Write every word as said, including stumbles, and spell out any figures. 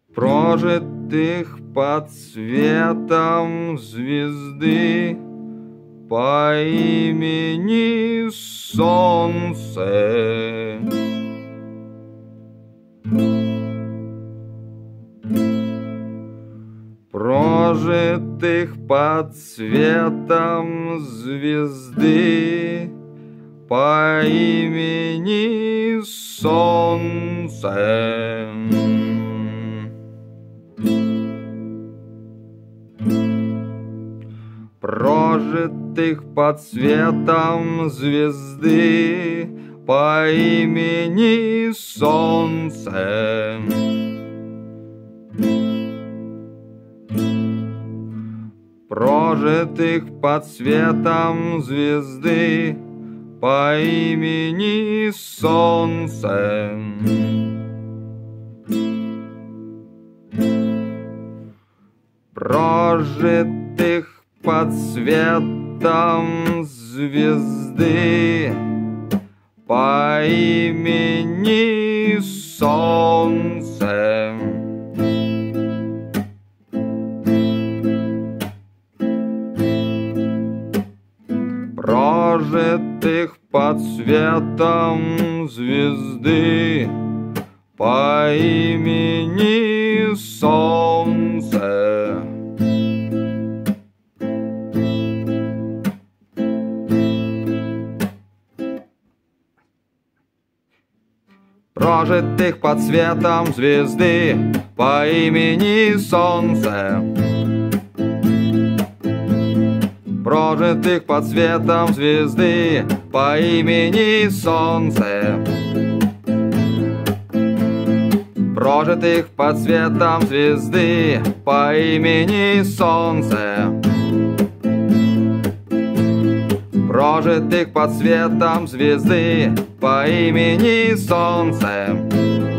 прожитых под светом звезды по имени Солнце. Прожитых под светом звезды по имени Солнце. Прожитых под светом звезды по имени Солнце. Прожитых под светом звезды по имени Солнце. Прожитых под светом звезды по имени Солнце. Прожитых под светом звезды по имени Солнце. Прожитых под светом звезды по имени Солнце. Прожитых под светом звезды по имени Солнце. Прожитых под светом звезды по имени Солнце. Прожитых под светом звезды по имени Солнце.